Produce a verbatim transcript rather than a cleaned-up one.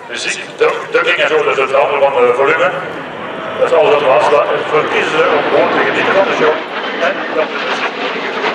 muziek, drukking en zo, dat is het andere van uh, volume. Dat is alles wat we afslaan. Voor kiezen ze om gewoon te genieten van de show. En dat is muziek.